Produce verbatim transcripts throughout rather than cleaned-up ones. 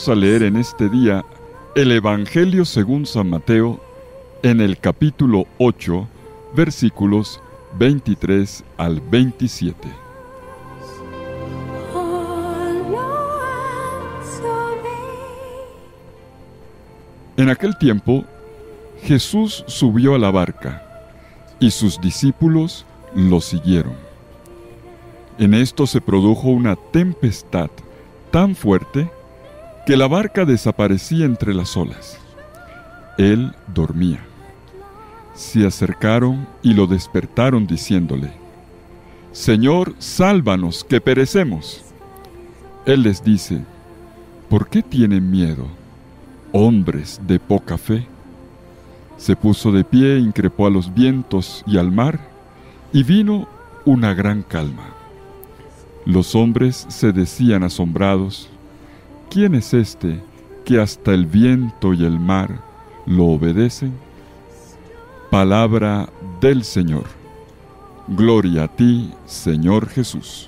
Vamos a leer en este día el Evangelio según San Mateo en el capítulo ocho, versículos veintitrés al veintisiete. En aquel tiempo, Jesús subió a la barca, y sus discípulos lo siguieron. En esto se produjo una tempestad tan fuerte que la barca desaparecía entre las olas. Él dormía. Se acercaron y lo despertaron diciéndole: «Señor, sálvanos, que perecemos». Él les dice: «¿Por qué tienen miedo, hombres de poca fe?». Se puso de pie, increpó a los vientos y al mar, y vino una gran calma. Los hombres se decían asombrados: «¿Quién es este que hasta el viento y el mar lo obedecen?». Palabra del Señor. Gloria a ti, Señor Jesús.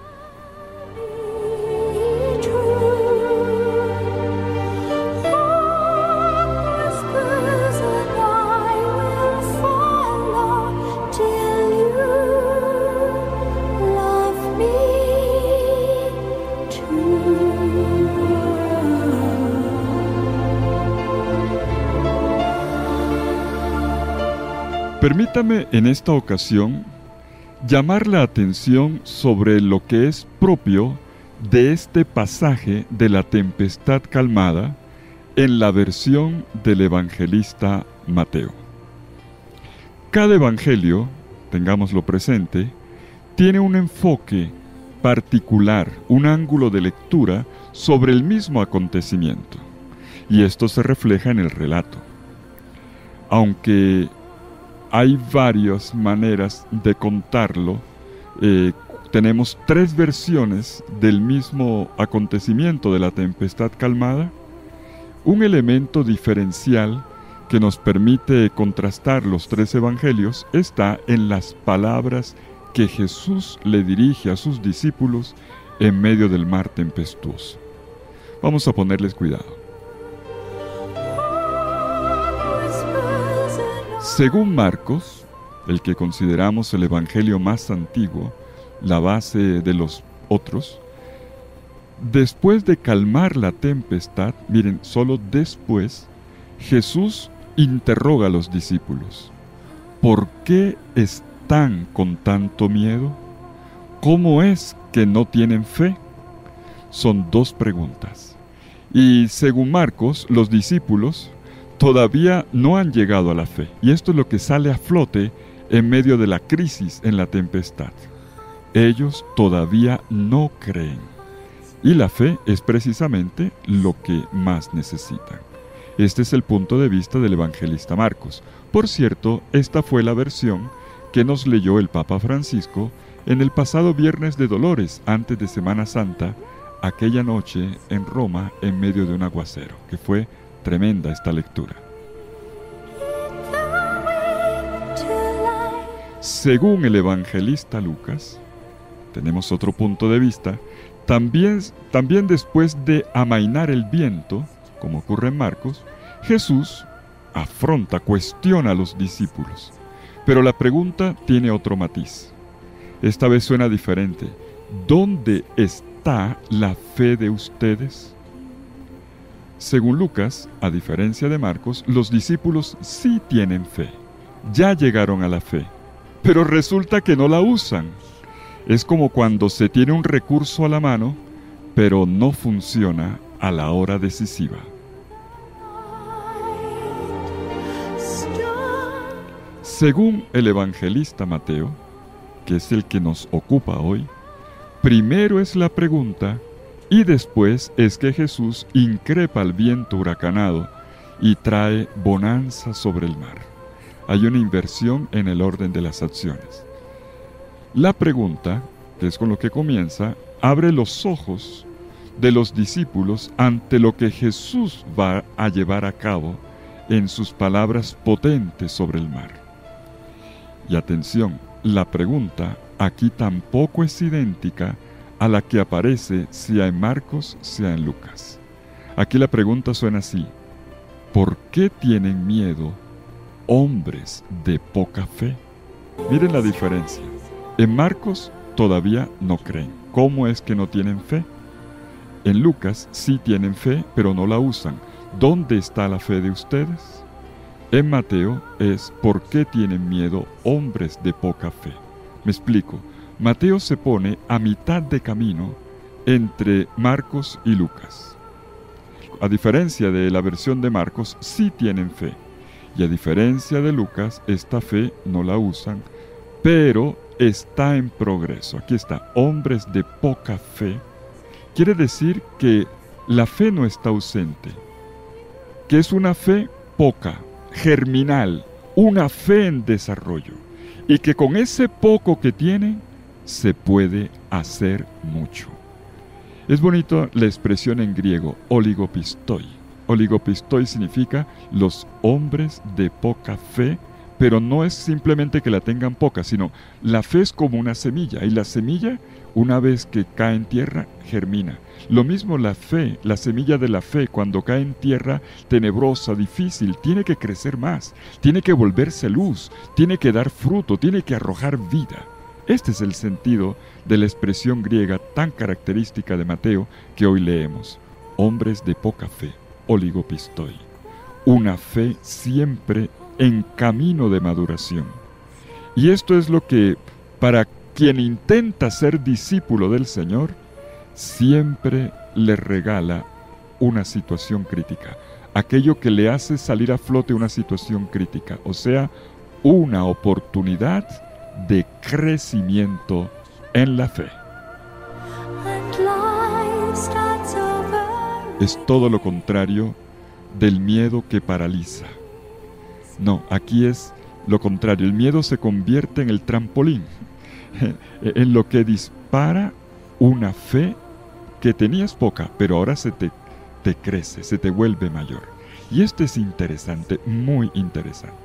Permítame en esta ocasión llamar la atención sobre lo que es propio de este pasaje de la tempestad calmada en la versión del evangelista Mateo. Cada evangelio, tengámoslo presente, tiene un enfoque particular, un ángulo de lectura sobre el mismo acontecimiento, y esto se refleja en el relato. Aunque hay varias maneras de contarlo, eh, tenemos tres versiones del mismo acontecimiento de la tempestad calmada. Un elemento diferencial que nos permite contrastar los tres evangelios está en las palabras que Jesús le dirige a sus discípulos en medio del mar tempestuoso. Vamos a ponerles cuidado. Según Marcos, el que consideramos el evangelio más antiguo, la base de los otros, después de calmar la tempestad, miren, solo después, Jesús interroga a los discípulos: ¿por qué están con tanto miedo? ¿Cómo es que no tienen fe? Son dos preguntas. Y según Marcos, los discípulos todavía no han llegado a la fe, y esto es lo que sale a flote en medio de la crisis en la tempestad. Ellos todavía no creen, y la fe es precisamente lo que más necesitan. Este es el punto de vista del evangelista Marcos. Por cierto, esta fue la versión que nos leyó el Papa Francisco en el pasado Viernes de Dolores, antes de Semana Santa, aquella noche en Roma en medio de un aguacero, que fue tremenda esta lectura. Según el evangelista Lucas, tenemos otro punto de vista. También, también después de amainar el viento, como ocurre en Marcos, Jesús afronta, cuestiona a los discípulos. Pero la pregunta tiene otro matiz. Esta vez suena diferente. ¿Dónde está la fe de ustedes? Según Lucas, a diferencia de Marcos, los discípulos sí tienen fe. Ya llegaron a la fe, pero resulta que no la usan. Es como cuando se tiene un recurso a la mano, pero no funciona a la hora decisiva. Según el evangelista Mateo, que es el que nos ocupa hoy, primero es la pregunta, y después es que Jesús increpa al viento huracanado y trae bonanza sobre el mar. Hay una inversión en el orden de las acciones. La pregunta, que es con lo que comienza, abre los ojos de los discípulos ante lo que Jesús va a llevar a cabo en sus palabras potentes sobre el mar. Y atención, la pregunta aquí tampoco es idéntica a la que aparece sea en Marcos, sea en Lucas. Aquí la pregunta suena así: ¿por qué tienen miedo hombres de poca fe? Miren la diferencia. En Marcos todavía no creen. ¿Cómo es que no tienen fe? En Lucas sí tienen fe, pero no la usan. ¿Dónde está la fe de ustedes? En Mateo es ¿por qué tienen miedo hombres de poca fe? Me explico. Mateo se pone a mitad de camino entre Marcos y Lucas. A diferencia de la versión de Marcos, sí tienen fe. Y a diferencia de Lucas, esta fe no la usan, pero está en progreso. Aquí está, hombres de poca fe. Quiere decir que la fe no está ausente, que es una fe poca, germinal, una fe en desarrollo, y que con ese poco que tienen se puede hacer mucho. Es bonito la expresión en griego, oligopistoi. Oligopistoi significa los hombres de poca fe, pero no es simplemente que la tengan poca, sino la fe es como una semilla, y la semilla, una vez que cae en tierra, germina. Lo mismo la fe, la semilla de la fe, cuando cae en tierra tenebrosa, difícil, tiene que crecer más, tiene que volverse luz, tiene que dar fruto, tiene que arrojar vida. Este es el sentido de la expresión griega tan característica de Mateo que hoy leemos. Hombres de poca fe, oligopistoi. Una fe siempre en camino de maduración. Y esto es lo que, para quien intenta ser discípulo del Señor, siempre le regala una situación crítica. Aquello que le hace salir a flote una situación crítica, o sea, una oportunidad de crecimiento en la fe. Es todo lo contrario del miedo que paraliza. No, aquí es lo contrario. El miedo se convierte en el trampolín, en lo que dispara una fe que tenías poca, pero ahora se te, te crece, se te vuelve mayor. Y esto es interesante, muy interesante.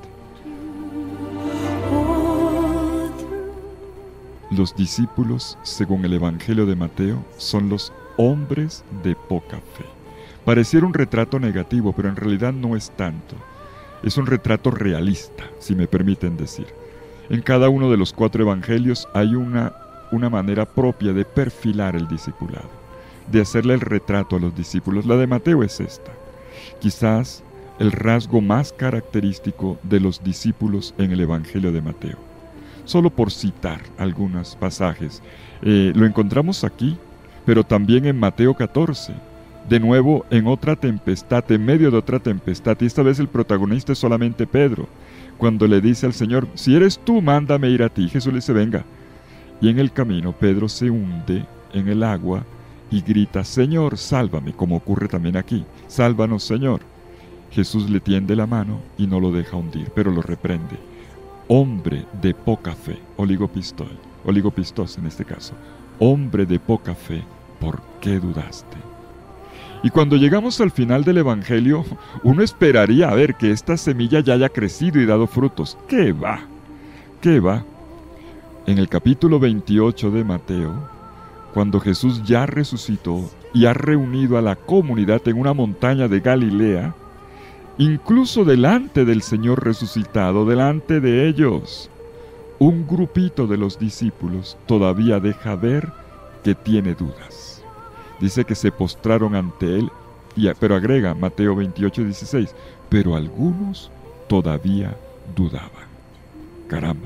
Los discípulos, según el Evangelio de Mateo, son los hombres de poca fe. Pareciera un retrato negativo, pero en realidad no es tanto. Es un retrato realista, si me permiten decir. En cada uno de los cuatro evangelios hay una, una manera propia de perfilar el discipulado, de hacerle el retrato a los discípulos. La de Mateo es esta. Quizás el rasgo más característico de los discípulos en el Evangelio de Mateo. Solo por citar algunos pasajes. Eh, lo encontramos aquí, pero también en Mateo catorce. De nuevo en otra tempestad, en medio de otra tempestad, y esta vez el protagonista es solamente Pedro, cuando le dice al Señor, si eres tú, mándame ir a ti. Jesús le dice, venga. Y en el camino Pedro se hunde en el agua y grita, Señor, sálvame, como ocurre también aquí, sálvanos, Señor. Jesús le tiende la mano y no lo deja hundir, pero lo reprende. Hombre de poca fe, oligopistoi, oligopistos en este caso, hombre de poca fe, ¿por qué dudaste? Y cuando llegamos al final del Evangelio, uno esperaría a ver que esta semilla ya haya crecido y dado frutos. ¿Qué va? ¿Qué va? En el capítulo veintiocho de Mateo, cuando Jesús ya resucitó y ha reunido a la comunidad en una montaña de Galilea, incluso delante del Señor resucitado, delante de ellos, un grupito de los discípulos todavía deja ver que tiene dudas. Dice que se postraron ante él, y, pero agrega Mateo veintiocho, dieciséis, pero algunos todavía dudaban. Caramba.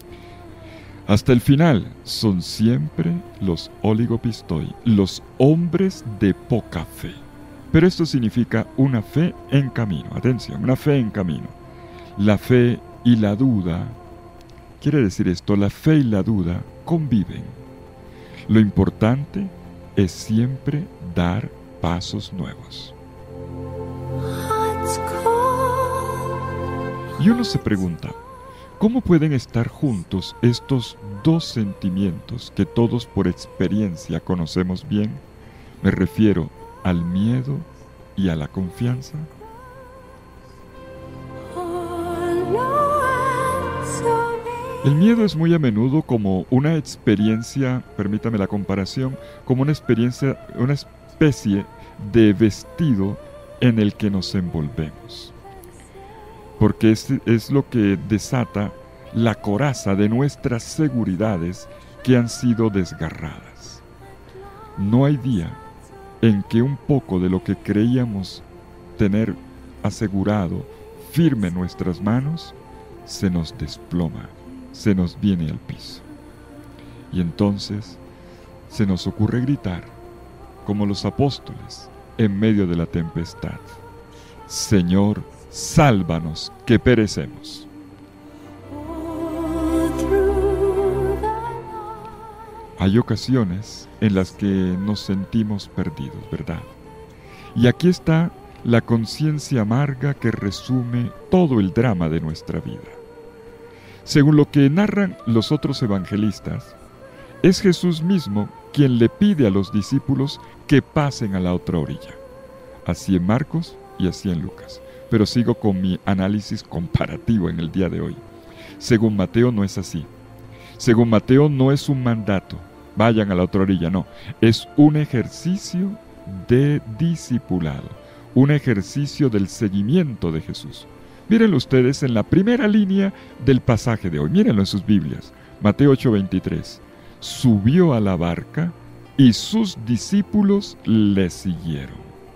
Hasta el final son siempre los oligopistoi, los hombres de poca fe. Pero esto significa una fe en camino. Atención, una fe en camino. La fe y la duda, quiere decir esto, la fe y la duda conviven. Lo importante es siempre dar pasos nuevos. Y uno se pregunta, ¿cómo pueden estar juntos estos dos sentimientos que todos por experiencia conocemos bien? Me refiero al miedo y a la confianza. El miedo es muy a menudo como una experiencia, permítame la comparación, como una experiencia, una especie de vestido en el que nos envolvemos. Porque es, es lo que desata la coraza de nuestras seguridades que han sido desgarradas. No hay día en que un poco de lo que creíamos tener asegurado, firme en nuestras manos, se nos desploma, se nos viene al piso. Y entonces se nos ocurre gritar, como los apóstoles, en medio de la tempestad: Señor, sálvanos, que perecemos. Hay ocasiones en las que nos sentimos perdidos, ¿verdad? Y aquí está la conciencia amarga que resume todo el drama de nuestra vida. Según lo que narran los otros evangelistas, es Jesús mismo quien le pide a los discípulos que pasen a la otra orilla. Así en Marcos y así en Lucas. Pero sigo con mi análisis comparativo en el día de hoy. Según Mateo no es así. Según Mateo no es un mandato, vayan a la otra orilla, no. Es un ejercicio de discipulado, un ejercicio del seguimiento de Jesús. Mírenlo ustedes en la primera línea del pasaje de hoy, mírenlo en sus Biblias. Mateo ocho veintitrés. Subió a la barca y sus discípulos le siguieron.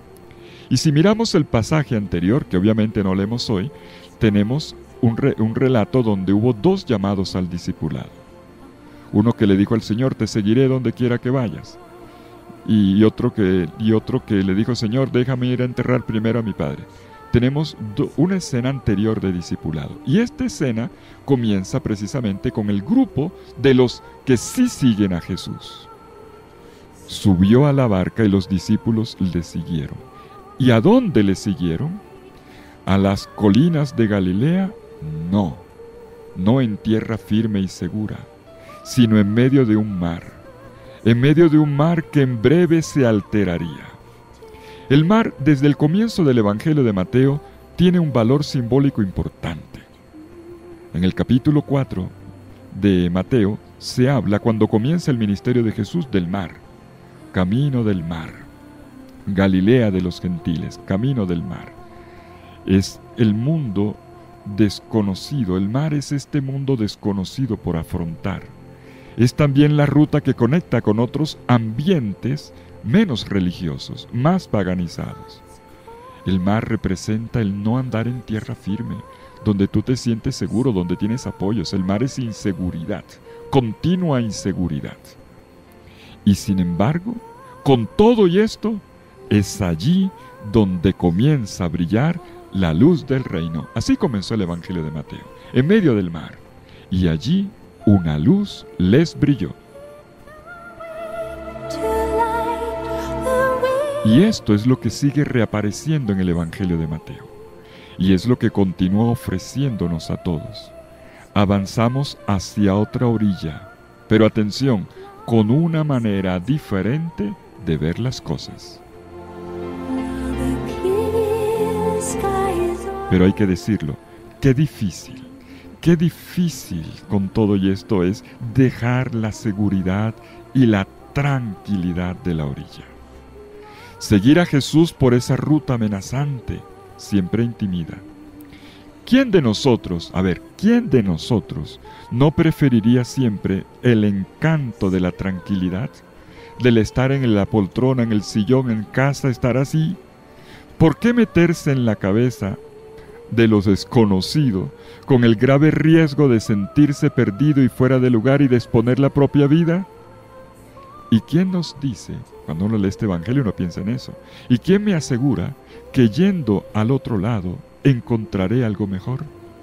Y si miramos el pasaje anterior, que obviamente no leemos hoy, tenemos un, re, un relato donde hubo dos llamados al discipulado. Uno que le dijo al Señor: te seguiré donde quiera que vayas. Y otro que, y otro que le dijo: Señor, déjame ir a enterrar primero a mi padre. Tenemos do, una escena anterior de discipulado. Y esta escena comienza precisamente con el grupo de los que sí siguen a Jesús. Subió a la barca y los discípulos le siguieron. ¿Y a dónde le siguieron? ¿A las colinas de Galilea? No, no en tierra firme y segura, sino en medio de un mar, en medio de un mar que en breve se alteraría. El mar, desde el comienzo del Evangelio de Mateo, tiene un valor simbólico importante. En el capítulo cuatro de Mateo se habla, cuando comienza el ministerio de Jesús, del mar, camino del mar, Galilea de los gentiles, camino del mar. Es el mundo desconocido, el mar es este mundo desconocido por afrontar. Es también la ruta que conecta con otros ambientes menos religiosos, más paganizados. El mar representa el no andar en tierra firme, donde tú te sientes seguro, donde tienes apoyos. El mar es inseguridad, continua inseguridad. Y sin embargo, con todo y esto, es allí donde comienza a brillar la luz del reino. Así comenzó el Evangelio de Mateo, en medio del mar. Y allí una luz les brilló. Y esto es lo que sigue reapareciendo en el Evangelio de Mateo. Y es lo que continúa ofreciéndonos a todos. Avanzamos hacia otra orilla, pero atención, con una manera diferente de ver las cosas. Pero hay que decirlo, qué difícil, qué difícil con todo y esto es dejar la seguridad y la tranquilidad de la orilla. Seguir a Jesús por esa ruta amenazante siempre intimida. ¿Quién de nosotros, a ver, quién de nosotros no preferiría siempre el encanto de la tranquilidad? Del estar en la poltrona, en el sillón, en casa, estar así. ¿Por qué meterse en la cabeza de los desconocidos con el grave riesgo de sentirse perdido y fuera de lugar y de exponer la propia vida? ¿Y quién nos dice, cuando uno lee este evangelio uno piensa en eso, y quién me asegura que yendo al otro lado encontraré algo mejor?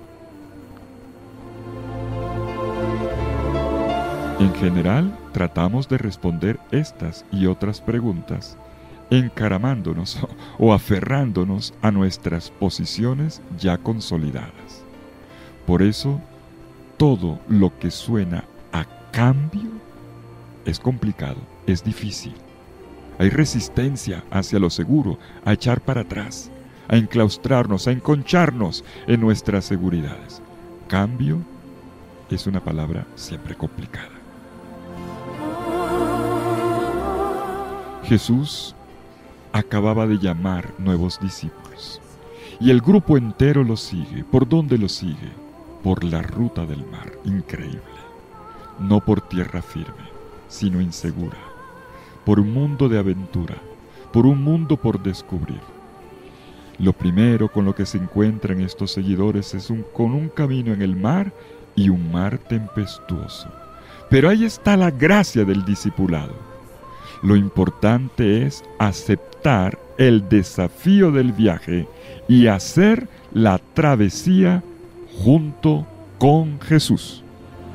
En general, tratamos de responder estas y otras preguntas encaramándonos o aferrándonos a nuestras posiciones ya consolidadas. Por eso, todo lo que suena a cambio es complicado, es difícil. Hay resistencia hacia lo seguro, a echar para atrás, a enclaustrarnos, a enconcharnos en nuestras seguridades. Cambio es una palabra siempre complicada. Jesús acababa de llamar nuevos discípulos. Y el grupo entero lo sigue. ¿Por dónde lo sigue? Por la ruta del mar. Increíble. No por tierra firme, sino insegura. Por un mundo de aventura. Por un mundo por descubrir. Lo primero con lo que se encuentran estos seguidores es un, con un camino en el mar y un mar tempestuoso. Pero ahí está la gracia del discipulado. Lo importante es aceptar el desafío del viaje y hacer la travesía junto con Jesús.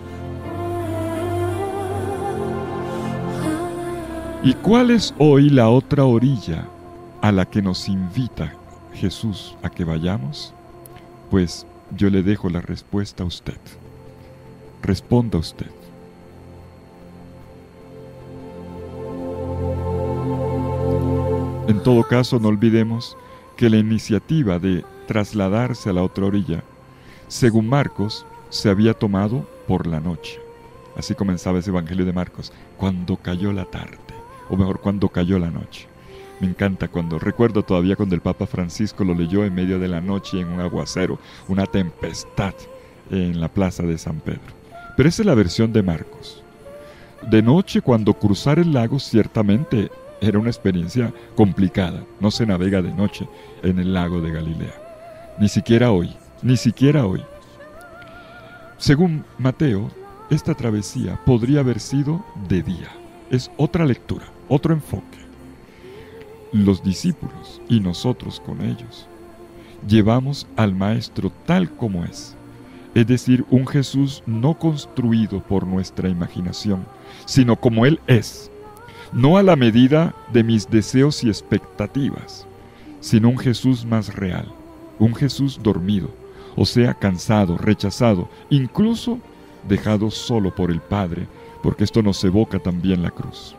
¿Y cuál es hoy la otra orilla a la que nos invita Jesús a que vayamos? Pues yo le dejo la respuesta a usted. Responda usted. En todo caso, no olvidemos que la iniciativa de trasladarse a la otra orilla, según Marcos, se había tomado por la noche. Así comenzaba ese Evangelio de Marcos, cuando cayó la tarde, o mejor, cuando cayó la noche. Me encanta cuando, recuerdo todavía cuando el Papa Francisco lo leyó en medio de la noche en un aguacero, una tempestad en la plaza de San Pedro. Pero esa es la versión de Marcos. De noche, cuando cruzar el lago, ciertamente era una experiencia complicada. No se navega de noche en el lago de Galilea. Ni siquiera hoy, ni siquiera hoy. Según Mateo, esta travesía podría haber sido de día. Es otra lectura, otro enfoque. Los discípulos y nosotros con ellos llevamos al Maestro tal como es. Es decir, un Jesús no construido por nuestra imaginación, sino como Él es. No a la medida de mis deseos y expectativas, sino un Jesús más real, un Jesús dormido, o sea, cansado, rechazado, incluso dejado solo por el Padre, porque esto nos evoca también la cruz.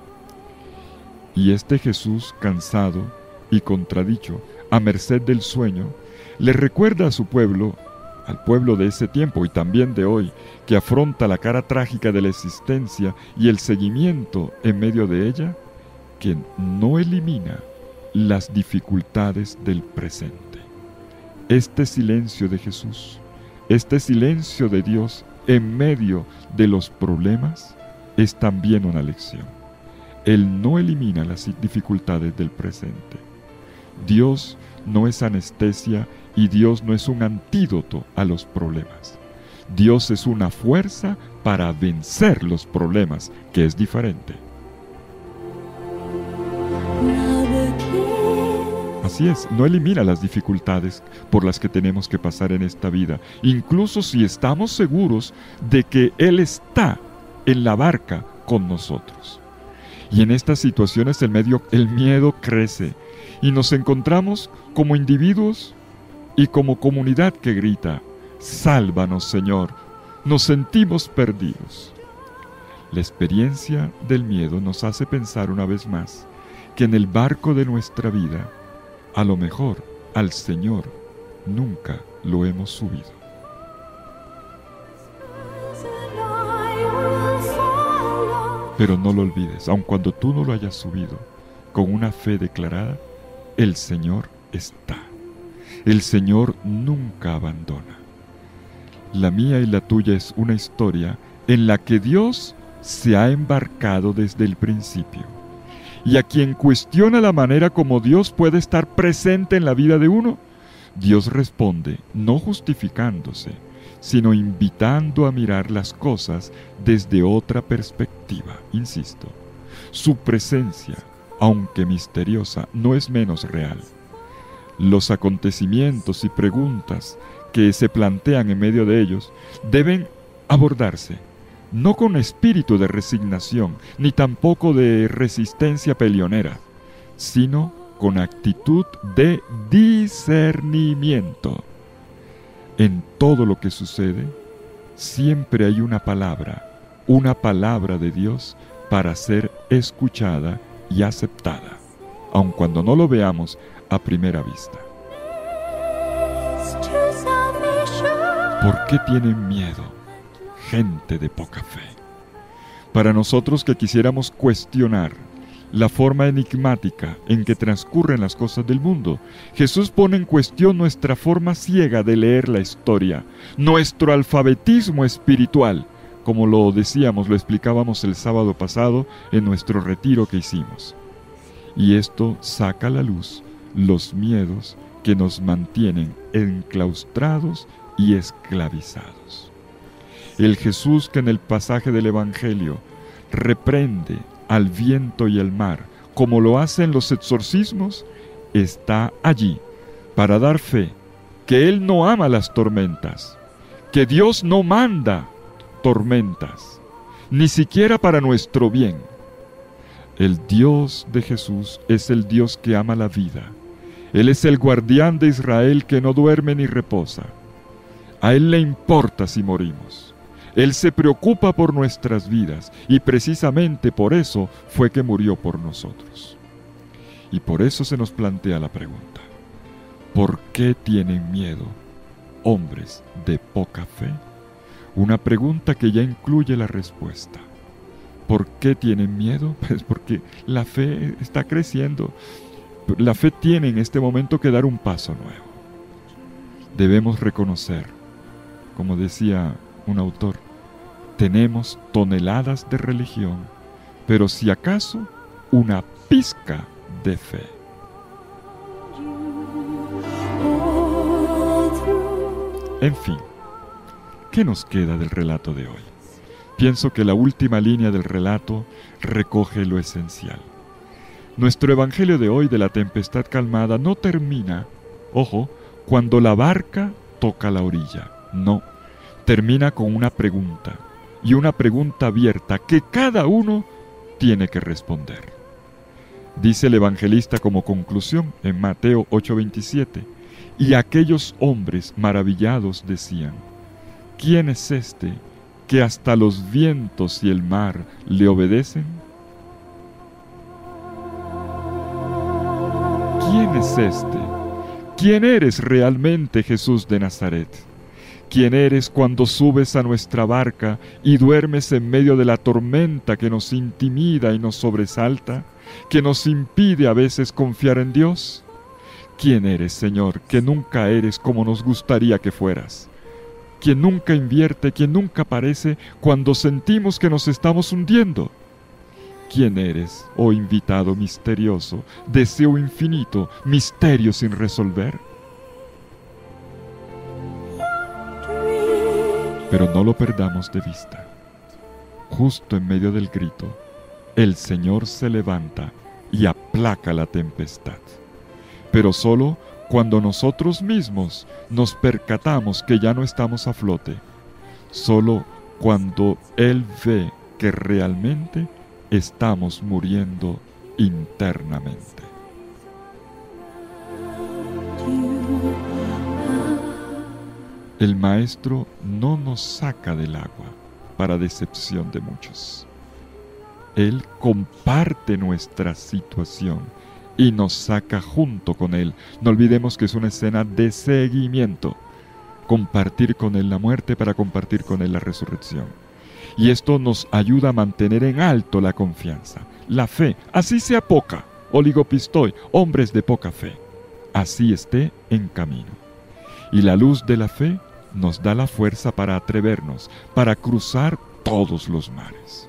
Y este Jesús cansado y contradicho, a merced del sueño, le recuerda a su pueblo, al pueblo de ese tiempo y también de hoy, que afronta la cara trágica de la existencia y el seguimiento en medio de ella, que no elimina las dificultades del presente. Este silencio de Jesús, este silencio de Dios en medio de los problemas, es también una lección. Él no elimina las dificultades del presente. Dios no es anestesia y Dios no es un antídoto a los problemas. Dios es una fuerza para vencer los problemas, que es diferente. Así es, no elimina las dificultades por las que tenemos que pasar en esta vida, incluso si estamos seguros de que Él está en la barca con nosotros. Y en estas situaciones el, medio, el miedo crece y nos encontramos como individuos y como comunidad que grita: sálvanos, Señor, nos sentimos perdidos. La experiencia del miedo nos hace pensar una vez más que en el barco de nuestra vida, a lo mejor al Señor nunca lo hemos subido. Pero no lo olvides, aun cuando tú no lo hayas subido, con una fe declarada, el Señor está. El Señor nunca abandona. La mía y la tuya es una historia en la que Dios se ha embarcado desde el principio. Y a quien cuestiona la manera como Dios puede estar presente en la vida de uno, Dios responde no justificándose, sino invitando a mirar las cosas desde otra perspectiva. Insisto, su presencia, aunque misteriosa, no es menos real. Los acontecimientos y preguntas que se plantean en medio de ellos deben abordarse no con espíritu de resignación, ni tampoco de resistencia peleonera, sino con actitud de discernimiento. En todo lo que sucede, siempre hay una palabra, una palabra de Dios para ser escuchada y aceptada, aun cuando no lo veamos a primera vista. ¿Por qué tienen miedo, gente de poca fe? Para nosotros que quisiéramos cuestionar la forma enigmática en que transcurren las cosas del mundo. Jesús pone en cuestión nuestra forma ciega de leer la historia, nuestro alfabetismo espiritual, como lo decíamos, lo explicábamos el sábado pasado en nuestro retiro que hicimos. Y esto saca a la luz los miedos que nos mantienen enclaustrados y esclavizados. El Jesús que en el pasaje del Evangelio reprende al viento y al mar, como lo hacen los exorcismos, está allí para dar fe que Él no ama las tormentas, que Dios no manda tormentas, ni siquiera para nuestro bien. El Dios de Jesús es el Dios que ama la vida. Él es el guardián de Israel que no duerme ni reposa. A Él le importa si morimos. Él se preocupa por nuestras vidas y precisamente por eso fue que murió por nosotros. Y por eso se nos plantea la pregunta: ¿por qué tienen miedo hombres de poca fe? Una pregunta que ya incluye la respuesta. ¿Por qué tienen miedo? Pues porque la fe está creciendo. La fe tiene en este momento que dar un paso nuevo. Debemos reconocer, como decía un autor, tenemos toneladas de religión, pero si acaso una pizca de fe. En fin, ¿qué nos queda del relato de hoy? Pienso que la última línea del relato recoge lo esencial. Nuestro evangelio de hoy de la tempestad calmada no termina, ojo, cuando la barca toca la orilla. No, termina con una pregunta, y una pregunta abierta que cada uno tiene que responder. Dice el evangelista como conclusión en Mateo ocho veintisiete, y aquellos hombres maravillados decían: ¿quién es este que hasta los vientos y el mar le obedecen? ¿Quién es este? ¿Quién eres realmente, Jesús de Nazaret? ¿Quién eres cuando subes a nuestra barca y duermes en medio de la tormenta que nos intimida y nos sobresalta, que nos impide a veces confiar en Dios? ¿Quién eres, Señor, que nunca eres como nos gustaría que fueras? ¿Quién nunca invierte, quien nunca aparece cuando sentimos que nos estamos hundiendo? ¿Quién eres, oh invitado misterioso, deseo infinito, misterio sin resolver? Pero no lo perdamos de vista. Justo en medio del grito, el Señor se levanta y aplaca la tempestad. Pero solo cuando nosotros mismos nos percatamos que ya no estamos a flote. Solo cuando Él ve que realmente estamos muriendo internamente. El Maestro no nos saca del agua para decepción de muchos. Él comparte nuestra situación y nos saca junto con Él. No olvidemos que es una escena de seguimiento. Compartir con Él la muerte para compartir con Él la resurrección. Y esto nos ayuda a mantener en alto la confianza, la fe, así sea poca, oligopistoi, hombres de poca fe, así esté en camino. Y la luz de la fe nos da la fuerza para atrevernos, para cruzar todos los mares.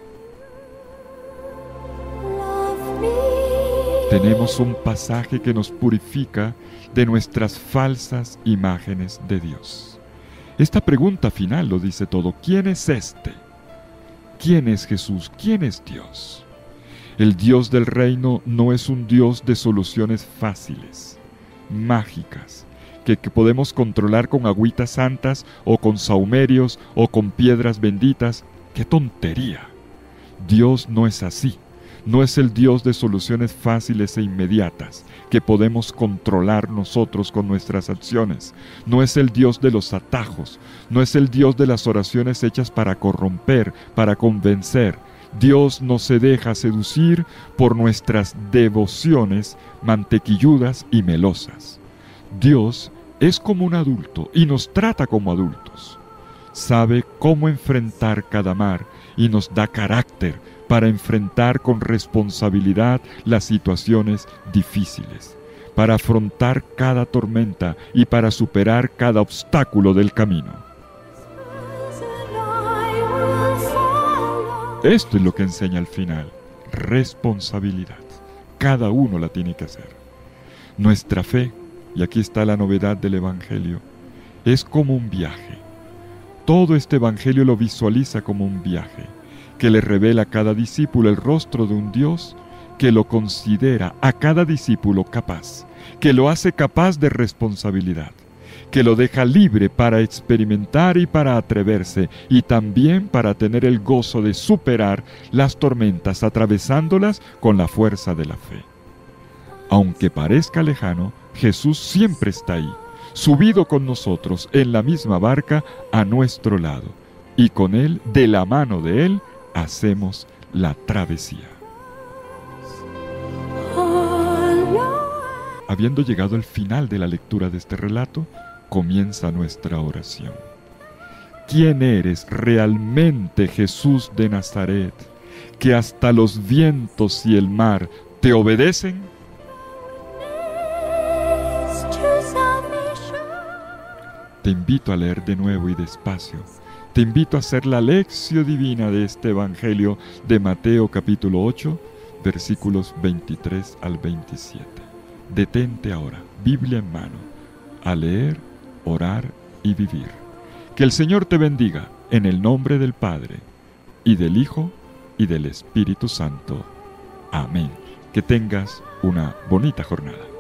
Tenemos un pasaje que nos purifica de nuestras falsas imágenes de Dios. Esta pregunta final lo dice todo. ¿Quién es este? ¿Quién es Jesús? ¿Quién es Dios? El Dios del reino no es un Dios de soluciones fáciles, mágicas, que, que podemos controlar con agüitas santas o con sahumerios o con piedras benditas. ¡Qué tontería! Dios no es así. No es el Dios de soluciones fáciles e inmediatas que podemos controlar nosotros con nuestras acciones. No es el Dios de los atajos. No es el Dios de las oraciones hechas para corromper, para convencer. Dios no se deja seducir por nuestras devociones mantequilludas y melosas. Dios es como un adulto y nos trata como adultos. Sabe cómo enfrentar cada mar y nos da carácter para enfrentar con responsabilidad las situaciones difíciles, para afrontar cada tormenta y para superar cada obstáculo del camino. Esto es lo que enseña al final, responsabilidad. Cada uno la tiene que hacer. Nuestra fe, y aquí está la novedad del Evangelio, es como un viaje. Todo este Evangelio lo visualiza como un viaje, que le revela a cada discípulo el rostro de un Dios que lo considera a cada discípulo capaz, que lo hace capaz de responsabilidad, que lo deja libre para experimentar y para atreverse, y también para tener el gozo de superar las tormentas atravesándolas con la fuerza de la fe. Aunque parezca lejano, Jesús siempre está ahí, subido con nosotros en la misma barca a nuestro lado, y con Él, de la mano de Él, hacemos la travesía. Habiendo llegado al final de la lectura de este relato, comienza nuestra oración. ¿Quién eres realmente, Jesús de Nazaret, que hasta los vientos y el mar te obedecen? Te invito a leer de nuevo y despacio. Te invito a hacer la lección divina de este Evangelio de Mateo capítulo ocho, versículos veintitrés al veintisiete. Detente ahora, Biblia en mano, a leer, orar y vivir. Que el Señor te bendiga en el nombre del Padre, y del Hijo, y del Espíritu Santo. Amén. Que tengas una bonita jornada.